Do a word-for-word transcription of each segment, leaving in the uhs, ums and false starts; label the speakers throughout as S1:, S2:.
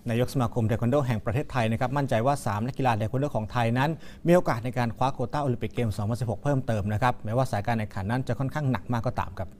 S1: นายกสมาคมเทควันโดแห่งประเทศไทยนะครับมั่นใจว่าสามนักกีฬาเทควันโดของไทยนั้นมีโอกาสในการคว้าโควต้าโอลิมปิกเกม สองพันสิบหก เพิ่มเติมนะครับแม้ว่าสายการแข่งขันนั้นจะค่อนข้างหนักมากก็ตามครับ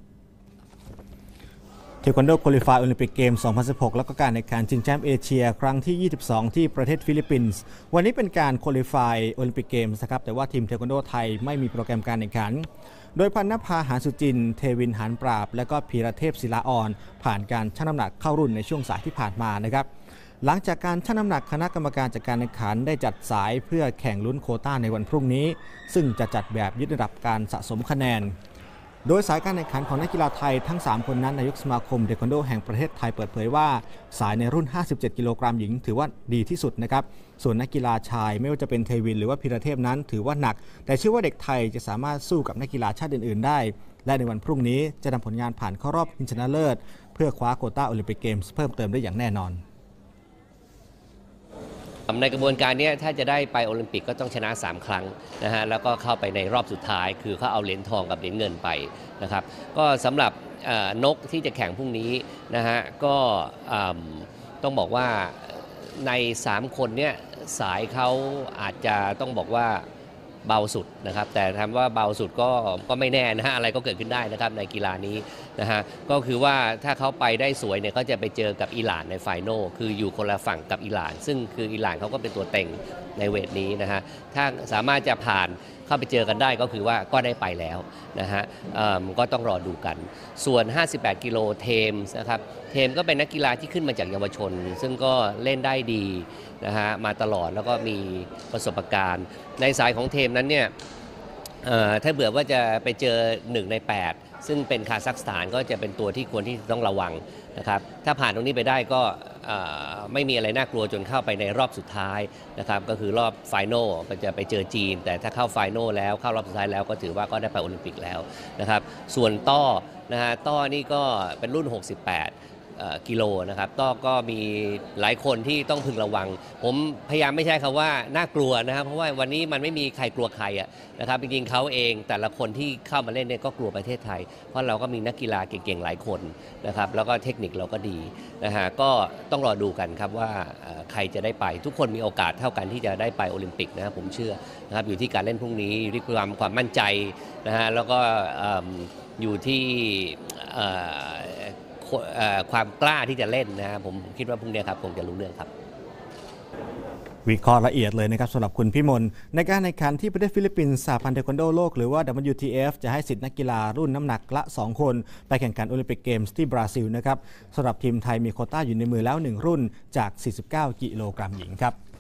S1: เทควันโดคุริฟายโอลิมปิกเกม สองพันสิบหก แล้วก็การแข่งขันชิงแชมป์เอเชียครั้งที่ ยี่สิบสอง ที่ประเทศฟิลิปปินส์วันนี้เป็นการคุริฟายโอลิมปิกเกมส์นะครับแต่ว่าทีมเทควันโดไทยไม่มีโปรแกรมการแข่งขันโดยพันนภา หาญสุจินเทวิน หานปราบและก็พีระเทพ ศิลาอ่อนผ่านการชั่งน้ำหนักเข้ารุ่นในช่วงสายที่ผ่านมานะครับหลังจากการชั่งน้ำหนักคณะกรรมการจัดการแข่งขันได้จัดสายเพื่อแข่งลุ้นโควต้าในวันพรุ่งนี้ซึ่งจะจัดแบบยึดระดับการสะสมคะแนนโดยสายการแข่งขันของนักกีฬาไทยทั้งสามคนนั้นนายกสมาคมเทควันโดแห่งประเทศไทยเปิดเผยว่าสายในรุ่นห้าสิบเจ็ดกิโลกรัมหญิงถือว่าดีที่สุดนะครับส่วนนักกีฬาชายไม่ว่าจะเป็นเทวินหรือว่าพีระเทพนั้นถือว่าหนักแต่เชื่อว่าเด็กไทยจะสามารถสู้กับนักกีฬาชาติอื่นๆได้และในวันพรุ่งนี้จะนำผลงานผ่านเข้ารอบชิงชนะเลิศเพื่อคว้าโควต้าโอลิมปิกเกมส์เพิ่มเติมได้อย่างแน่นอน
S2: ในกระบวนการนี้ถ้าจะได้ไปโอลิมปิกก็ต้องชนะสามครั้งนะฮะแล้วก็เข้าไปในรอบสุดท้ายคือเขาเอาเหรียญทองกับเหรียญเงินไปนะครับก็สำหรับนกที่จะแข่งพรุ่งนี้นะฮะก็ต้องบอกว่าในสามคนเนี้ยสายเขาอาจจะต้องบอกว่าเบาสุดนะครับแต่ถามว่าเบาสุดก็ก็ไม่แน่นะฮะอะไรก็เกิดขึ้นได้นะครับในกีฬานี้นะฮะก็คือว่าถ้าเขาไปได้สวยเนี่ยเขาจะไปเจอกับอิหร่านในไฟนอลคืออยู่คนละฝั่งกับอิหร่านซึ่งคืออิหร่านเขาก็เป็นตัวเต็งในเวทนี้นะฮะถ้าสามารถจะผ่านเข้าไปเจอกันได้ก็คือว่าก็ได้ไปแล้วนะฮะก็ต้องรอดูกันส่วนห้าสิบแปดกิโลเทมส์นะครับเทมก็เป็นนักกีฬาที่ขึ้นมาจากเยาวชนซึ่งก็เล่นได้ดีนะฮะมาตลอดแล้วก็มีประสบการณ์ในสายของเทมนั้นเนี่ยถ้าเบื่อว่าจะไปเจอหนึ่งในแปดซึ่งเป็นคาซัคสถานก็จะเป็นตัวที่ควรที่ต้องระวังนะครับถ้าผ่านตรงนี้ไปได้ก็ไม่มีอะไรน่ากลัวจนเข้าไปในรอบสุดท้ายนะครับก็คือรอบไฟนอลก็จะไปเจอจีนแต่ถ้าเข้าไฟนอลแล้วเข้ารอบสุดท้ายแล้วก็ถือว่าก็ได้ไปโอลิมปิกแล้วนะครับส่วนต้อนะฮะต้อนี่ก็เป็นรุ่นหกสิบแปดกิโลนะครับก็ก็มีหลายคนที่ต้องพึงระวังผมพยายามไม่ใช่คำว่าน่ากลัวนะครับเพราะว่าวันนี้มันไม่มีใครกลัวใครอะนะครับจริงๆเขาเองแต่ละคนที่เข้ามาเล่นเนี่ยก็กลัวประเทศไทยเพราะเราก็มีนักกีฬาเก่งๆหลายคนนะครับแล้วก็เทคนิคเราก็ดีนะฮะก็ต้องรอดูกันครับว่าใครจะได้ไปทุกคนมีโอกาสเท่ากันที่จะได้ไปโอลิมปิกนะครับผมเชื่อนะครับอยู่ที่การเล่นพรุ่งนี้อยู่ที่ความความมั่นใจนะฮะแล้วก็อยู่ที่ความกล้าที่จะเล่นนะครับผมคิดว่าพรุ่งนี้ครับคงจะรู้เรื่องครับ
S1: วิเคราะห์ละเอียดเลยนะครับสำหรับคุณพิมลในการแข่งขันที่ประเทศฟิลิปปินส์สหพันธ์เทควันโดโลกหรือว่า ดับเบิลยู ที เอฟ จะให้สิทธินักกีฬารุ่นน้ำหนักละสองคนไปแข่งขันโอลิมปิกเกมส์ที่บราซิลนะครับสำหรับทีมไทยมีโควต้าอยู่ในมือแล้วหนึ่งรุ่นจากสี่สิบเก้ากิโลกรัมหญิงครับ